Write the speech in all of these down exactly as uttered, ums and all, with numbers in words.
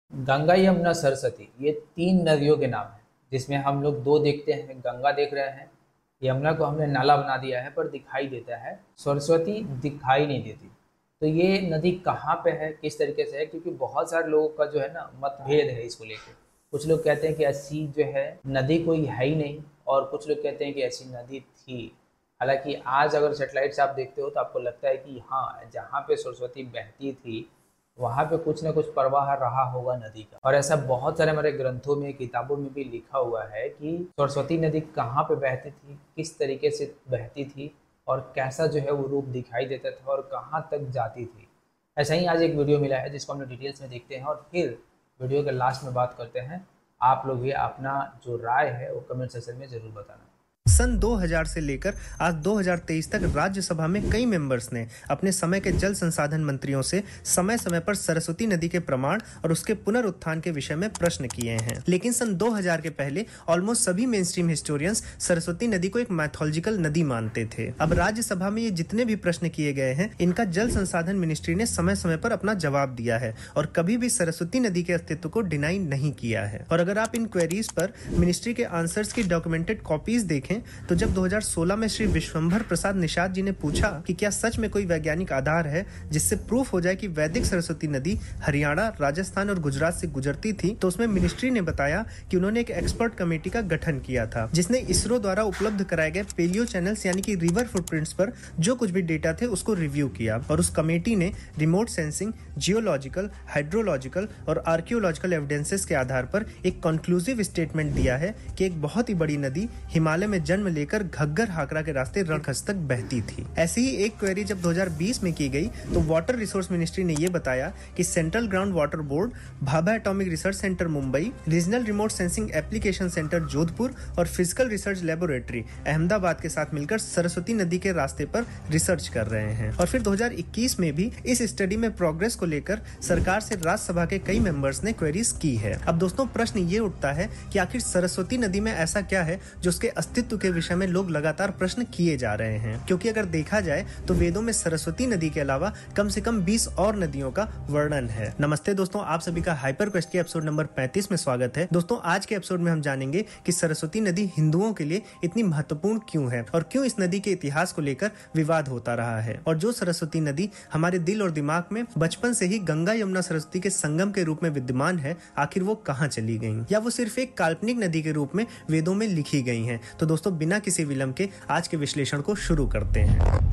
गंगा, यमुना, सरस्वती ये तीन नदियों के नाम हैं, जिसमें हम लोग दो देखते हैं। गंगा देख रहे हैं, यमुना को हमने नाला बना दिया है पर दिखाई देता है, सरस्वती दिखाई नहीं देती। तो ये नदी कहाँ पे है, किस तरीके से है, क्योंकि बहुत सारे लोगों का जो है ना मतभेद है इसको लेकर। कुछ लोग कहते हैं कि ऐसी जो है नदी कोई है ही नहीं, और कुछ लोग कहते हैं कि ऐसी नदी थी। हालांकि आज अगर सेटेलाइट से आप देखते हो तो आपको लगता है कि हाँ, जहाँ पे सरस्वती बहती थी वहाँ पे कुछ ना कुछ प्रवाह रहा होगा नदी का। और ऐसा बहुत सारे हमारे ग्रंथों में, किताबों में भी लिखा हुआ है कि सरस्वती नदी कहाँ पे बहती थी, किस तरीके से बहती थी, और कैसा जो है वो रूप दिखाई देता था, और कहाँ तक जाती थी। ऐसा ही आज एक वीडियो मिला है जिसको हमने डिटेल्स में देखते हैं, और फिर वीडियो के लास्ट में बात करते हैं। आप लोग भी अपना जो राय है वो कमेंट सेक्शन में जरूर बताना। सन दो हज़ार से लेकर आज दो हज़ार तेईस तक राज्यसभा में कई मेंबर्स ने अपने समय के जल संसाधन मंत्रियों से समय समय पर सरस्वती नदी के प्रमाण और उसके पुनरुत्थान के विषय में प्रश्न किए हैं। लेकिन सन दो हज़ार के पहले ऑलमोस्ट सभी मेन स्ट्रीम हिस्टोरियंस सरस्वती नदी को एक मैथोलॉजिकल नदी मानते थे। अब राज्यसभा में ये जितने भी प्रश्न किए गए हैं, इनका जल संसाधन मिनिस्ट्री ने समय समय पर अपना जवाब दिया है और कभी भी सरस्वती नदी के अस्तित्व को डिनाई नहीं किया है। और अगर आप इन क्वेरीज पर मिनिस्ट्री के आंसर्स की डॉक्यूमेंटेड कॉपीज देखें तो जब दो हज़ार सोलह में श्री विश्वंभर प्रसाद निषाद जी ने पूछा कि क्या सच में कोई वैज्ञानिक आधार है जिससे प्रूफ हो जाए कि वैदिक सरस्वती नदी हरियाणा, राजस्थान और गुजरात से गुजरती थी, तो उसमें मिनिस्ट्री ने बताया कि उन्होंने एक एक्सपर्ट कमेटी का गठन किया था जिसने इसरो द्वारा उपलब्ध कराए गए पेलियो चैनल्स यानी कि रिवर फुटप्रिंट्स पर जो कुछ भी डेटा थे उसको रिव्यू किया। और उस कमेटी ने रिमोट सेंसिंग, जियोलॉजिकल, हाइड्रोलॉजिकल और आर्कियोलॉजिकल एविडेंसेस के आधार पर एक कंक्लूसिव स्टेटमेंट दिया है कि एक बहुत ही बड़ी नदी हिमालय में जन्म लेकर घग्गर हाकरा के रास्ते रणखस तक बहती थी। ऐसी ही एक क्वेरी जब दो हज़ार बीस में की गई तो वाटर रिसोर्स मिनिस्ट्री ने यह बताया कि central ground water board, Bhabha atomic research centre Mumbai, regional remote sensing application centre Jodhpur और फिजिकल रिसर्च लेबोरेटरी अहमदाबाद के साथ मिलकर सरस्वती नदी के रास्ते पर रिसर्च कर रहे हैं। और फिर दो हज़ार इक्कीस में भी इस स्टडी में प्रोग्रेस को लेकर सरकार से राज्यसभा के कई मेंबर्स ने क्वेरीज की है। अब दोस्तों प्रश्न ये उठता है कि आखिर सरस्वती नदी में ऐसा क्या है जो उसके अस्तित्व के विषय में लोग लगातार प्रश्न किए जा रहे हैं, क्योंकि अगर देखा जाए तो वेदों में सरस्वती नदी के अलावा कम से कम बीस और नदियों का वर्णन है। नमस्ते दोस्तों, आप सभी का हाइपर क्वेस्ट के एपिसोड नंबर पैंतीस में स्वागत है। दोस्तों आज के एपिसोड में हम जानेंगे कि सरस्वती नदी हिंदुओं के लिए इतनी महत्वपूर्ण क्यों है और क्यों इस नदी के इतिहास को लेकर विवाद होता रहा है, और जो सरस्वती नदी हमारे दिल और दिमाग में बचपन से ही गंगा यमुना सरस्वती के संगम के रूप में विद्यमान है, आखिर वो कहाँ चली गई, या वो सिर्फ एक काल्पनिक नदी के रूप में वेदों में लिखी गई हैं। तो दोस्तों बिना किसी विलंब के आज के विश्लेषण को शुरू करते हैं।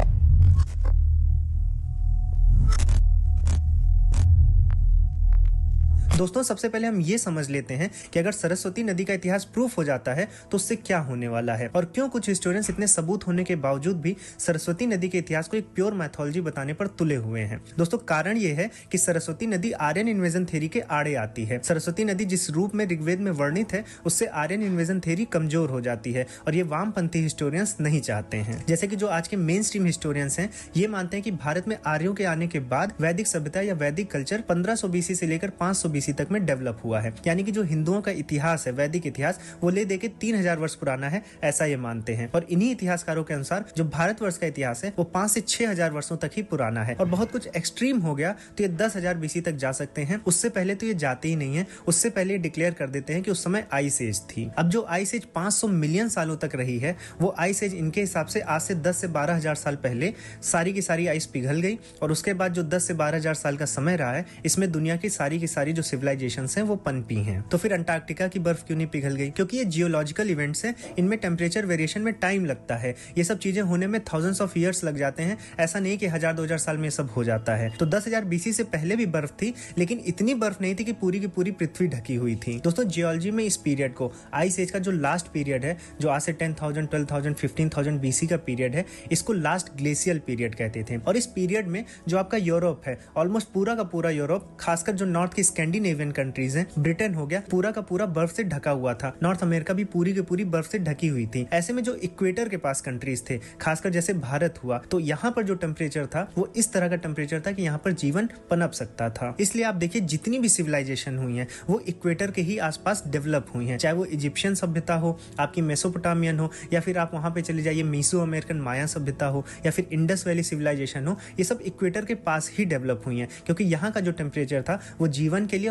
दोस्तों सबसे पहले हम ये समझ लेते हैं कि अगर सरस्वती नदी का इतिहास प्रूफ हो जाता है तो उससे क्या होने वाला है, और क्यों कुछ हिस्टोरियंस इतने सबूत होने के बावजूद भी सरस्वती नदी के इतिहास को एक प्योर मैथोलॉजी बताने पर तुले हुए हैं। दोस्तों कारण ये है कि सरस्वती नदी आर्यन इन्वेजन थ्योरी के आड़े आती है। सरस्वती नदी जिस रूप में ऋग्वेद में वर्णित है उससे आर्यन इन्वेजन थ्योरी कमजोर हो जाती है, और ये वामपंथी हिस्टोरियंस नहीं चाहते हैं। जैसे कि जो आज के मेन स्ट्रीम हिस्टोरियंस हैं, ये मानते हैं कि भारत में आर्यों के आने के बाद वैदिक सभ्यता या वैदिक कल्चर पंद्रह सौ बीसी से लेकर पांच सौ बीसी तक में डेवलप हुआ है। यानी कि जो हिंदुओं का इतिहास है, वैदिक इतिहास, वो ले देके तीन हज़ार वर्ष पुराना है, ऐसा ये मानते हैं। और इन्हीं इतिहासकारों के अनुसार जो भारतवर्ष का इतिहास है वो पांच से छह हजार वर्षों तक ही पुराना है, और बहुत कुछ एक्सट्रीम हो गया तो ये दस हजार बीसी तक जा सकते हैं। उससे पहले तो ये जाते ही नहीं है, उससे पहले डिक्लेयर कर देते हैं कि उस समय आइस एज थी। अब जो आइस एज पांच सौ मिलियन सालों तक रही है, वो आइस एज इनके हिसाब से आज से दस से बारह हजार साल पहले सारी की सारी आइस पिघल गई, और उसके बाद जो दस से बारह हजार साल का समय रहा है, इसमें दुनिया की सारी की सारी जो सिविलाइजेशन हैं वो पनपी हैं। तो फिर अंटार्कटिका की बर्फ क्यों नहीं पिघल गई? क्योंकि ये जियोलॉजिकल इवेंट्स हैं, इनमें टेम्परेचर वेरिएशन में टाइम लगता है। ये सब चीजें होने में थाउजेंड्स ऑफ ईयर्स लग जाते हैं, ऐसा नहीं कि हजार दो हजार साल में सब हो जाता है। तो दस हजार बीसी से पहले भी बर्फ थी, लेकिन इतनी बर्फ नहीं थी कि पूरी की पूरी पृथ्वी ढकी हुई थी। दोस्तों जियोलॉजी में इस पीरियड को, आइस एज का जो लास्ट पीरियड है, जो आज से ten thousand, twelve thousand, fifteen thousand BC का पीरियड है, इसको लास्ट ग्लेशियल पीरियड कहते थे। और इस पीरियड में जो आपका यूरोप है, ऑलमोस्ट पूरा का पूरा यूरोप, खासकर जो नॉर्थ की स्कैंडिनेवियन कंट्रीज हैं, ब्रिटेन हो गया, पूरा का पूरा बर्फ से ढका हुआ था। नॉर्थ अमेरिका भी पूरी की पूरी बर्फ से ढकी हुई थी। ऐसे में जो इक्वेटर के पास कंट्रीज थे, खासकर जैसे भारत हुआ, तो यहाँ पर जो टेम्परेचर था वो इस तरह का टेम्परेचर था कि यहाँ पर जीवन पनप सकता था। इसलिए आप देखिए जितनी भी सिविलाइजेशन हुई है वो इक्वेटर के ही आसपास डेवलप हुई है, चाहे वो इजिप्शियन सभ्यता हो, आपकी मेसोपोटामियन हो, या फिर आप वहां पे चले जाइए मीसो अमेरिकन माया सभ्यता हो, या फिर इंडस वैली सिविलाइजेशन हो। ये सब इक्वेटर के पास ही डेवलप हुई है, क्योंकि यहाँ का जो टेम्परेचर था वो जीवन के लिए और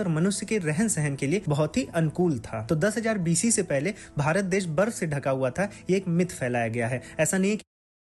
और मनुष्य के रहन सहन के लिए बहुत ही अनुकूल था। तो दस हज़ार बीसी से पहले भारत देश बर्फ से ढका हुआ था, ये एक मिथ फैलाया गया है। ऐसा नहीं है।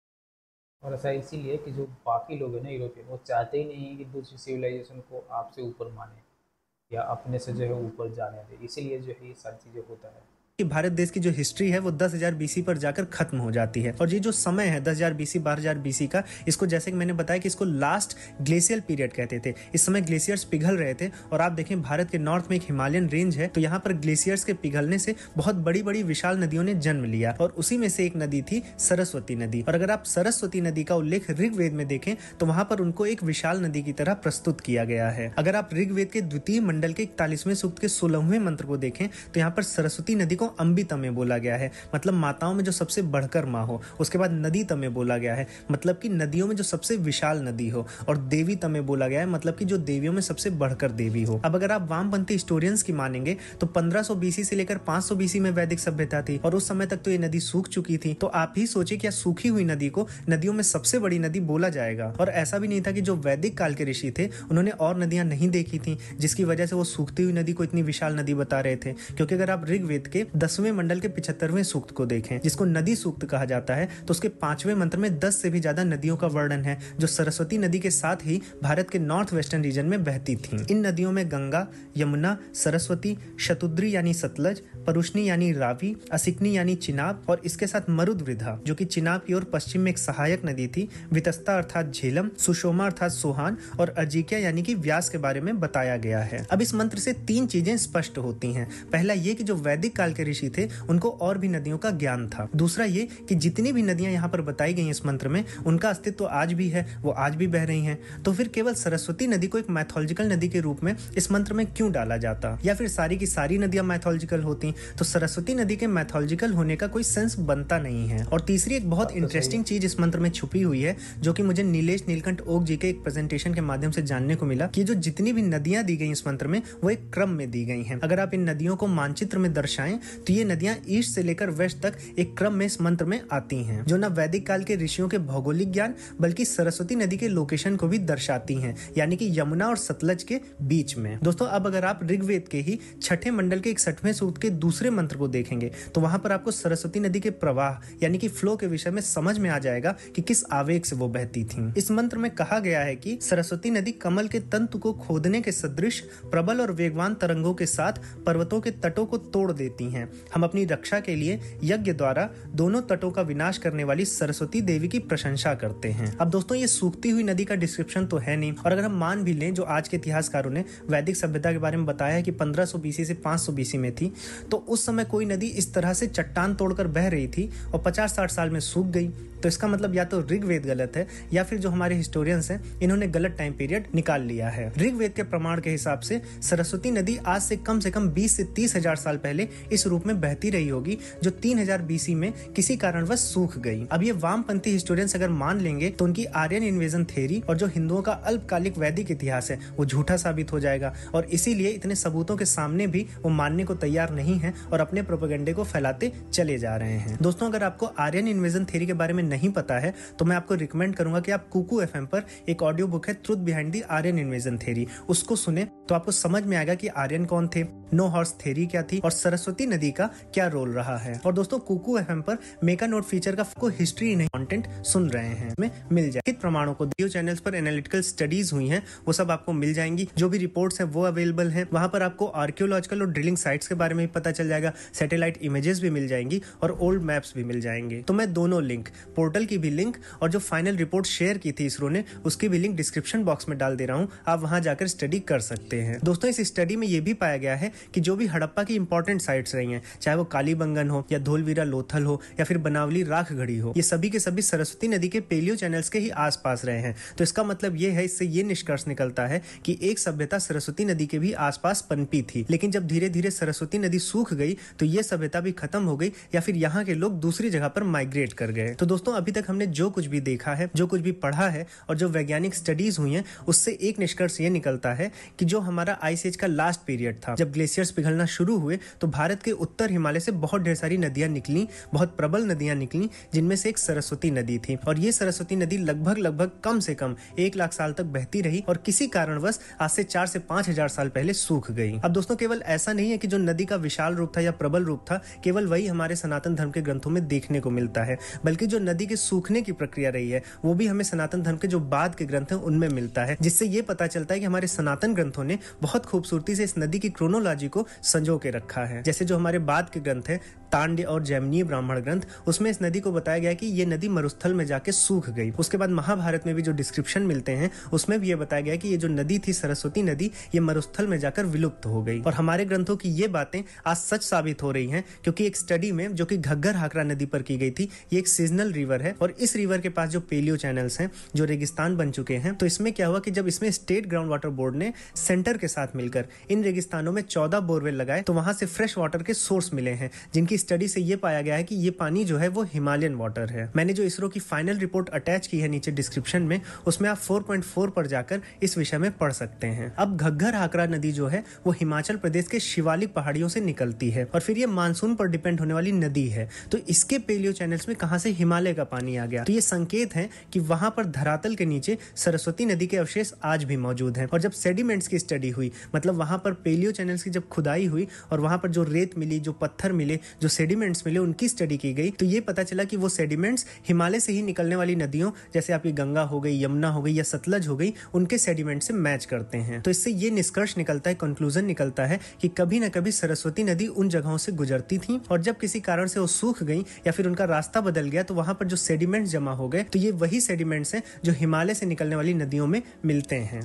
और ऐसा इसीलिए कि जो बाकी लोग हैं ना यूरोपियन, वो चाहते ही नहीं है कि दूसरी सिविलाइजेशन को आपसे ऊपर माने या अपने से जो है ऊपर जाने दे, इसीलिए जो है ये सारी चीज़ें होता है कि भारत देश की जो हिस्ट्री है वो दस हज़ार बीसी पर जाकर खत्म हो जाती है। और ये जो समय है दस हज़ार बीसी बारह हज़ार बीसी का, इसको जैसे कि मैंने बताया कि इसको लास्ट ग्लेशियल पीरियड कहते थे। इस समय ग्लेशियर्स पिघल रहे थे और आप देखें भारत के नॉर्थ में एक हिमालयन रेंज है, तो यहाँ पर ग्लेशियर्स के पिघलने से बहुत बड़ी बड़ी विशाल नदियों ने जन्म लिया और उसी में से एक नदी थी सरस्वती नदी। और अगर आप सरस्वती नदी का उल्लेख ऋग्वेद में देखें तो वहां पर उनको एक विशाल नदी की तरह प्रस्तुत किया गया है। अगर आप ऋग्वेद के द्वितीय मंडल के इकतालीसवें सूक्त के सोलहवें मंत्र को देखें तो यहाँ पर सरस्वती नदी को अम्बी तमे बोला गया है, मतलब माताओं में जो सबसे बढ़कर माँ हो। उसके बाद नदी तमे बोला गया है, मतलब कि नदियों में जो सबसे विशाल नदी हो। और देवी तमे बोला गया है, मतलब कि जो देवियों में सबसे बढ़कर देवी हो। अब अगर आप वामपंथी हिस्टोरियंस की मानेंगे तो पंद्रह सौ बीसी से लेकर पाँच सौ बीसी में वैदिक सभ्यता थी और उस समय तक तो ये नदी सूख चुकी थी। तो आप ही सोचिए क्या सूखी हुई नदी को नदियों में सबसे बड़ी नदी बोला जाएगा। और ऐसा भी नहीं था कि जो वैदिक काल के ऋषि थे उन्होंने और नदियां नहीं देखी थी जिसकी वजह से वो सूखती हुई नदी को इतनी विशाल नदी बता रहे थे। क्योंकि अगर आप ऋग्वेद के दसवें मंडल के पिछहत्तरवें सूक्त को देखें जिसको नदी सूक्त कहा जाता है, तो उसके पांचवें मंत्र में दस से भी ज्यादा नदियों का वर्णन है जो सरस्वती नदी के साथ ही भारत के नॉर्थ वेस्टर्न रीजन में बहती थीं। इन नदियों में गंगा, यमुना, सरस्वती, शतुद्री यानी सतलज, परुष्णी यानी रावी, असिकनी यानी चिनाब और इसके साथ मरुदवृद्धा जो कि चिनाब की ओर पश्चिम में एक सहायक नदी थी, वितस्ता अर्थात झेलम, सुषोमा अर्थात सोहान और अर्जिकिया यानी कि व्यास के बारे में बताया गया है। अब इस मंत्र से तीन चीजें स्पष्ट होती हैं। पहला ये कि जो वैदिक काल के ऋषि थे उनको और भी नदियों का ज्ञान था। दूसरा ये कि जितनी भी नदियां यहाँ पर बताई गई इस मंत्र में उनका अस्तित्व तो आज भी है, वो आज भी बह रही हैं। तो फिर केवल सरस्वती नदी को एक मैथोलॉजिकल नदी के रूप में इस मंत्र में क्यों डाला जाता, या फिर सारी की सारी नदियां मैथोलॉजिकल होती तो सरस्वती नदी के मैथोलॉजिकल होने का कोई सेंस बनता नहीं है। और तीसरी एक बहुत इंटरेस्टिंग चीज इस मंत्र में छुपी हुई है जो कि मुझे नीलेश नीलकंठ ओक जी के एक प्रेजेंटेशन के माध्यम से जानने को मिला कि जो जितनी भी नदियां दी गई इस मंत्र में वो एक क्रम में दी गई हैं। अगर आप इन नदियों को मानचित्र में दर्शाएं तो ये नदियां ईस्ट से लेकर वेस्ट तक एक क्रम में इस मंत्र में आती हैं, जो न वैदिक काल के ऋषियों के भौगोलिक ज्ञान बल्कि सरस्वती नदी के लोकेशन को भी दर्शाती हैं, यानी कि यमुना और सतलज के बीच में। दोस्तों अब अगर आप ऋग्वेद के ही छठे मंडल के इकसठवें सूक्त के दूसरे मंत्र को देखेंगे तो वहां पर आपको सरस्वती नदी के प्रवाह यानी कि फ्लो के विषय में समझ में आ जाएगा कि किस आवेग से वो बहती थी। इस मंत्र में कहा गया है कि सरस्वती नदी कमल के तंतु को खोदने के सदृश प्रबल और वेगवान तरंगों के साथ पर्वतों के तटों को तोड़ देती हैं। हम अपनी रक्षा के लिए यज्ञ द्वारा दोनों तटों का विनाश करने वाली सरस्वती देवी की प्रशंसा करते हैं। अब दोस्तों ये सूखती हुई नदी का डिस्क्रिप्शन तो है नहीं, और अगर हम मान भी लें जो आज के इतिहासकारों ने वैदिक सभ्यता के बारे में बताया है कि पंद्रह सौ बीसी से पाँच सौ बीसी में थी, तो उस समय कोई नदी इस तरह से चट्टान तोड़कर बह रही थी और पचास साठ साल में सूख गई। तो इसका मतलब या तो ऋग्वेद गलत है या फिर जो हमारे हिस्टोरियंस हैं इन्होंने गलत टाइम पीरियड निकाल लिया है। ऋग्वेद के प्रमाण के हिसाब से सरस्वती नदी आज से कम से कम बीस से तीस हजार साल पहले इस रूप में बहती रही होगी जो तीन हजार बीसी में किसी कारणवश सूख गई। अब ये वामपंथी हिस्टोरियंस अगर मान लेंगे तो उनकी आर्यन इन्वेजन थ्योरी और जो हिंदुओं का अल्पकालिक वैदिक इतिहास है वो झूठा साबित हो जाएगा, और इसीलिए इतने सबूतों के सामने भी वो मानने को तैयार नहीं है और अपने प्रोपेगेंडे को फैलाते चले जा रहे हैं। दोस्तों अगर आपको आर्यन इन्वेजन थ्योरी के बारे में नहीं पता है तो मैं आपको रिकमेंड करूंगा कि आप कुकू एफएम पर एक ऑडियो बुक है truth behind the Aryan invasion theory, उसको सुने तो आपको समझ में आएगा कि आर्यन कौन थे, नो हॉर्स थ्योरी क्या थी और सरस्वती नदी का क्या रोल रहा है। और दोस्तों कुकू एफएम पर मेका नोट फीचर का को हिस्ट्री नहीं कंटेंट सुन रहे हैं में मिल जाए प्रमाणों को वीडियो चैनल्स पर एनालिटिकल स्टडीज हुई हैं वो सब आपको मिल जाएंगी। जो भी रिपोर्ट्स हैं वो अवेलेबल हैं, वहां पर आपको आर्कियोलॉजिकल और ड्रिलिंग साइट्स के बारे में भी पता चल जाएगा, सैटेलाइट इमेजेस भी मिल जाएंगी और ओल्ड मैप्स भी मिल जाएंगे। तो मैं दोनों लिंक, पोर्टल की भी लिंक और जो फाइनल रिपोर्ट शेयर की थी इसरो ने उसकी भी लिंक डिस्क्रिप्शन बॉक्स में डाल दे रहा हूं, आप वहां जाकर स्टडी कर सकते हैं। दोस्तों इस स्टडी में यह भी पाया गया है कि जो भी हड़प्पा की इंपॉर्टेंट साइट्स रही हैं, चाहे वो कालीबंगन हो या धोलवीरा लोथल हो या फिर बनावली राख घड़ी हो, ये सभी के सभी सरस्वती नदी के पेलियो चैनल्स के ही आसपास रहे हैं। तो इसका मतलब ये है, इससे ये निष्कर्ष निकलता है कि एक सभ्यता सरस्वती नदी के भी आसपास पनपी थी, लेकिन जब धीरे धीरे सरस्वती नदी सूख गई तो ये सभ्यता भी खत्म हो गई या फिर यहाँ के लोग दूसरी जगह पर माइग्रेट कर गए। तो दोस्तों अभी तक हमने जो कुछ भी देखा है, जो कुछ भी पढ़ा है और जो वैज्ञानिक स्टडीज हुई हैं, उससे एक निष्कर्ष ये निकलता है कि जो हमारा आइस एज का लास्ट पीरियड था, जब ग्लेशियर ग्लेशियर्स पिघलना शुरू हुए तो भारत के उत्तर हिमालय से बहुत ढेर सारी नदियां निकली, बहुत प्रबल नदियां निकली, जिनमें से एक सरस्वती नदी थी। और ये सरस्वती नदी लगभग लगभग कम से कम एक लाख साल तक बहती रही और किसी कारणवश आज से चार से पांच हजार साल पहले सूख गई। अब दोस्तों केवल ऐसा नहीं है कि जो नदी का विशाल रूप था या प्रबल रूप था केवल वही हमारे सनातन धर्म के ग्रंथों में देखने को मिलता है, बल्कि जो नदी के सूखने की प्रक्रिया रही है वो भी हमें सनातन धर्म के जो बाद के ग्रंथ हैं उनमें मिलता है, जिससे ये पता चलता है कि हमारे सनातन ग्रंथों ने बहुत खूबसूरती से इस नदी की क्रोनोलॉजी को संजो के रखा है। जैसे जो हमारे बाद के ग्रंथ है तांड्य और जैमिनीय ब्राह्मण ग्रंथ, उसमें इस नदी को बताया गया कि ये नदी मरुस्थल में जाके सूख गई। उसके बाद महाभारत में भी जो डिस्क्रिप्शन मिलते हैं उसमें भी ये बताया गया कि ये जो नदी थी सरस्वती नदी ये मरुस्थल में जाकर विलुप्त हो गई। और हमारे ग्रंथों की ये बातें आज सच साबित हो रही हैं, क्योंकि एक स्टडी में जो कि घग्गर हाकरा नदी पर की गई थी, ये एक सीजनल रिवर है और इस रिवर के पास जो पेलियो चैनल्स हैं जो रेगिस्तान बन चुके हैं, तो इसमें क्या हुआ कि जब इसमें स्टेट ग्राउंड वाटर बोर्ड ने सेंटर के साथ मिलकर इन रेगिस्तानों में चौदह बोरवेल लगाए तो वहां से फ्रेश वाटर के सोर्स मिले हैं, जिनकी स्टडी से ये पाया गया है कि ये पानी जो है वो हिमालयन वाटर है। मैंने जो इसरो की फाइनल रिपोर्ट अटैच की है नीचे डिस्क्रिप्शन में, उसमें आप चार पॉइंट चार पर जाकर इस विषय में पढ़ सकते हैं। अब घग्गर हाकरा नदी जो है वो हिमाचल प्रदेश के शिवालिक पहाड़ियों से निकलती है और फिर ये मानसून पर डिपेंड होने वाली नदी है, तो इसके पेलियो चैनल्स में कहां से हिमालय का पानी आ गया, तो ये संकेत है कि वहां पर धरातल के नीचे सरस्वती नदी के अवशेष आज भी मौजूद हैं। और जब सेडिमेंट्स की स्टडी हुई, मतलब वहां पर पेलियो चैनल्स की जब खुदाई हुई और वहां पर जो रेत मिली, जो पत्थर मिले, जो सेडिमेंट्स मिले, उनकी स्टडी की गई, तो ये पता चला कि वो सेडिमेंट्स हिमालय से ही निकलने वाली नदियों जैसे आपकी गंगा हो गई, यमुना हो गई या सतलज हो गई, उनके सेडिमेंट से मैच करते हैं। तो इससे ये निष्कर्ष निकलता है, कंक्लूजन निकलता है कि कभी ना कभी सरस्वती नदी उन जगहों से गुजरती थी और जब किसी कारण से वो सूख गई या फिर उनका रास्ता बदल गया तो वहां पर जो सेडिमेंट्स जमा हो गए, तो ये वही सेडिमेंट्स हैं जो हिमालय से निकलने वाली नदियों में मिलते हैं।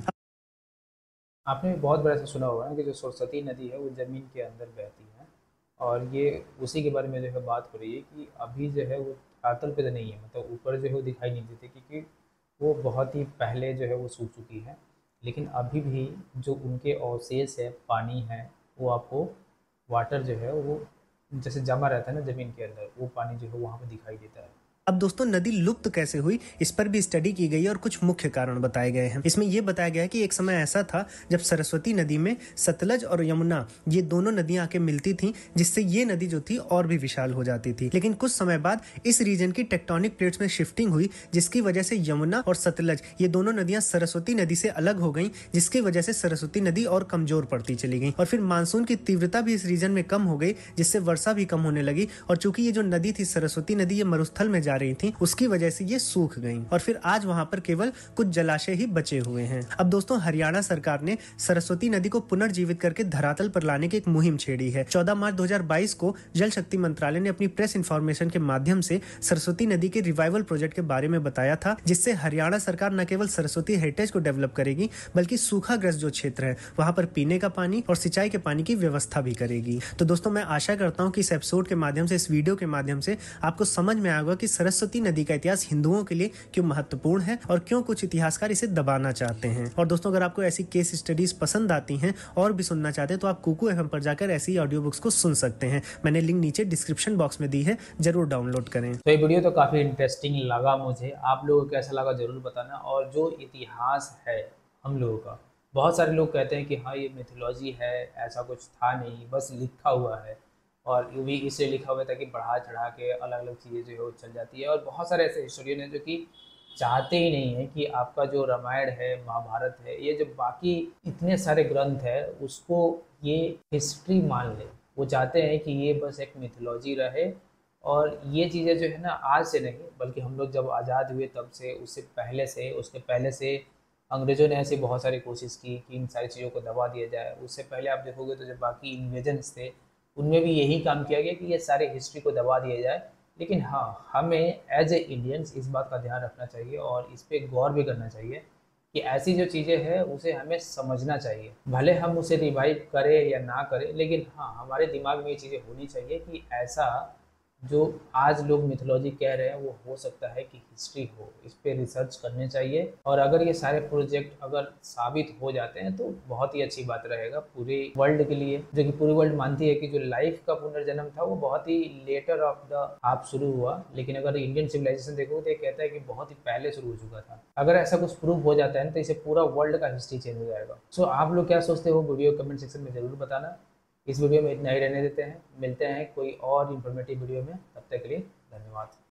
आपने भी बहुत बड़ा से सुना होगा कि जो सरस्वती नदी है वो ज़मीन के अंदर बहती है और ये उसी के बारे में जो है बात हो रही है कि अभी जो है वो धरातल पे तो नहीं है, मतलब ऊपर जो है वो दिखाई नहीं देते क्योंकि वो बहुत ही पहले जो है वो सूख चुकी है, लेकिन अभी भी जो उनके अवशेष है, पानी है, वो आपको वाटर जो है वो जैसे जमा रहता है ना ज़मीन के अंदर, वो पानी जो है वहाँ पे दिखाई देता है। अब दोस्तों नदी लुप्त कैसे हुई इस पर भी स्टडी की गई और कुछ मुख्य कारण बताए गए हैं। इसमें यह बताया गया है कि एक समय ऐसा था जब सरस्वती नदी में सतलज और यमुना ये दोनों नदियां आके मिलती थीं, जिससे ये नदी जो थी और भी विशाल हो जाती थी। लेकिन कुछ समय बाद इस रीजन की टेक्टोनिक प्लेट्स में शिफ्टिंग हुई, जिसकी वजह से यमुना और सतलज ये दोनों नदियां सरस्वती नदी से अलग हो गई, जिसकी वजह से सरस्वती नदी और कमजोर पड़ती चली गई और फिर मानसून की तीव्रता भी इस रीजन में कम हो गई, जिससे वर्षा भी कम होने लगी। और चूंकि ये जो नदी थी सरस्वती नदी ये मरुस्थल में जा रही थी, उसकी वजह से ये सूख गई और फिर आज वहां पर केवल कुछ जलाशय ही बचे हुए हैं। अब दोस्तों हरियाणा सरकार ने सरस्वती नदी को पुनर्जीवित करके धरातल पर लाने की एक मुहिम छेड़ी है। चौदह मार्च दो हज़ार बाईस को जल शक्ति मंत्रालय ने अपनी प्रेस इंफॉर्मेशन के माध्यम से सरस्वती नदी के रिवाइवल प्रोजेक्ट के बारे में बताया था, जिससे हरियाणा सरकार न केवल सरस्वती हेरिटेज को डेवलप करेगी बल्कि सूखाग्रस्त जो क्षेत्र है वहां पर पीने का पानी और सिंचाई के पानी की व्यवस्था भी करेगी। तो दोस्तों मैं आशा करता हूँ कि इस एपिसोड के माध्यम से, इस वीडियो के माध्यम से आपको समझ में आएगा कि सरस्वती नदी का इतिहास हिंदुओं के लिए क्यों महत्वपूर्ण है और क्यों कुछ इतिहासकार इसे दबाना चाहते हैं। और दोस्तों अगर आपको ऐसी केस स्टडीज पसंद आती हैं और भी सुनना चाहते हैं तो आप कुकू एफएम पर जाकर ऐसी ऑडियो बुक्स को सुन सकते हैं। मैंने लिंक नीचे डिस्क्रिप्शन बॉक्स में दी है, जरूर डाउनलोड करें। तो ये वीडियो तो काफ़ी इंटरेस्टिंग लगा मुझे, आप लोगों को कैसा लगा जरूर बताना। और जो इतिहास है हम लोगों का, बहुत सारे लोग कहते हैं कि हाँ ये मिथोलॉजी है, ऐसा कुछ था नहीं, बस लिखा हुआ है, और ये भी इसलिए लिखा हुआ है ताकि बढ़ा चढ़ा के अलग अलग चीज़ें जो है वो चल जाती है। और बहुत सारे ऐसे हिस्टोरियन हैं जो कि चाहते ही नहीं है कि आपका जो रामायण है, महाभारत है, ये जो बाकी इतने सारे ग्रंथ है उसको ये हिस्ट्री मान ले। वो चाहते हैं कि ये बस एक मिथोलॉजी रहे और ये चीज़ें जो है ना आज से नहीं बल्कि हम लोग जब आज़ाद हुए तब से, उससे पहले से, उसके पहले से अंग्रेज़ों ने ऐसी बहुत सारी कोशिश की कि इन सारी चीज़ों को दबा दिया जाए। उससे पहले आप देखोगे तो जो बाकी इन्वेजन्स थे उनमें भी यही काम किया गया कि ये सारे हिस्ट्री को दबा दिया जाए। लेकिन हाँ, हमें एज ए इंडियंस इस बात का ध्यान रखना चाहिए और इस पर गौर भी करना चाहिए कि ऐसी जो चीज़ें हैं उसे हमें समझना चाहिए। भले हम उसे रिवाइव करें या ना करें, लेकिन हाँ हमारे दिमाग में ये चीज़ें होनी चाहिए कि ऐसा जो आज लोग मिथोलॉजी कह रहे हैं वो हो सकता है कि हिस्ट्री हो। इस पे रिसर्च करने चाहिए और अगर ये सारे प्रोजेक्ट अगर साबित हो जाते हैं तो बहुत ही अच्छी बात रहेगा पूरे वर्ल्ड के लिए, जो कि पूरी वर्ल्ड मानती है कि जो लाइफ का पुनर्जन्म था वो बहुत ही लेटर ऑफ द आप शुरू हुआ। लेकिन अगर इंडियन सिविलाइजेशन देखो तो ये कहता है कि बहुत ही पहले शुरू हो चुका था। अगर ऐसा कुछ प्रूव हो जाता है तो इसे पूरा वर्ल्ड का हिस्ट्री चेंज हो जाएगा। सो आप लोग क्या सोचते हो वीडियो कमेंट सेक्शन में ज़रूर बताना। इस वीडियो में इतना ही रहने देते हैं, मिलते हैं कोई और इन्फॉर्मेटिव वीडियो में, तब तक के लिए धन्यवाद।